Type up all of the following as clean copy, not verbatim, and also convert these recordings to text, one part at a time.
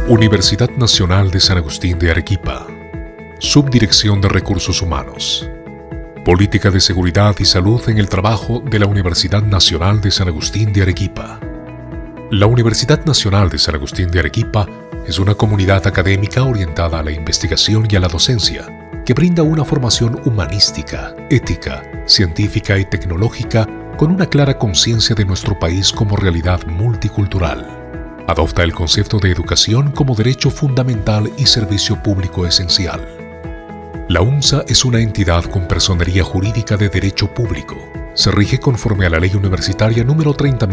Universidad Nacional de San Agustín de Arequipa. Subdirección de Recursos Humanos. Política de Seguridad y Salud en el Trabajo de la Universidad Nacional de San Agustín de Arequipa. La Universidad Nacional de San Agustín de Arequipa es una comunidad académica orientada a la investigación y a la docencia, que brinda una formación humanística, ética, científica y tecnológica con una clara conciencia de nuestro país como realidad multicultural. Adopta el concepto de educación como derecho fundamental y servicio público esencial. La UNSA es una entidad con personería jurídica de derecho público. Se rige conforme a la Ley Universitaria número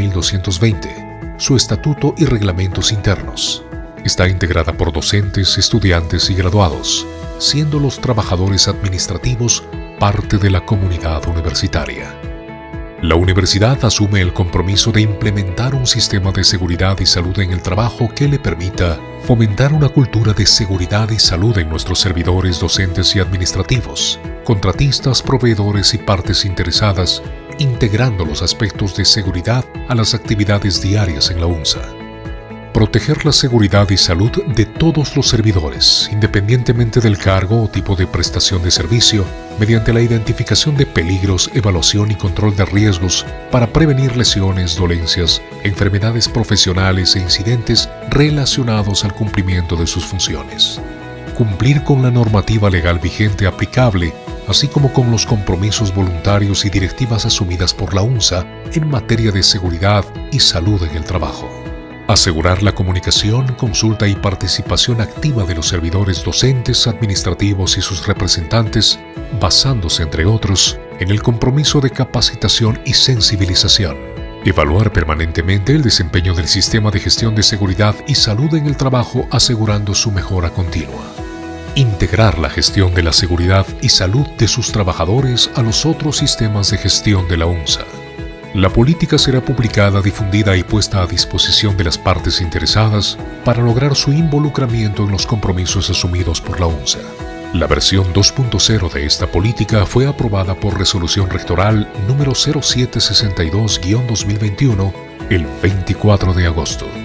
30.220, su estatuto y reglamentos internos. Está integrada por docentes, estudiantes y graduados, siendo los trabajadores administrativos parte de la comunidad universitaria. La universidad asume el compromiso de implementar un sistema de seguridad y salud en el trabajo que le permita fomentar una cultura de seguridad y salud en nuestros servidores docentes y administrativos, contratistas, proveedores y partes interesadas, integrando los aspectos de seguridad a las actividades diarias en la UNSA. Proteger la seguridad y salud de todos los servidores, independientemente del cargo o tipo de prestación de servicio, mediante la identificación de peligros, evaluación y control de riesgos para prevenir lesiones, dolencias, enfermedades profesionales e incidentes relacionados al cumplimiento de sus funciones. Cumplir con la normativa legal vigente aplicable, así como con los compromisos voluntarios y directivas asumidas por la UNSA en materia de seguridad y salud en el trabajo. Asegurar la comunicación, consulta y participación activa de los servidores docentes, administrativos y sus representantes, basándose, entre otros, en el compromiso de capacitación y sensibilización. Evaluar permanentemente el desempeño del sistema de gestión de seguridad y salud en el trabajo, asegurando su mejora continua. Integrar la gestión de la seguridad y salud de sus trabajadores a los otros sistemas de gestión de la UNSA. La política será publicada, difundida y puesta a disposición de las partes interesadas para lograr su involucramiento en los compromisos asumidos por la UNSA. La versión 2.0 de esta política fue aprobada por Resolución Rectoral número 0762-2021 el 24 de agosto.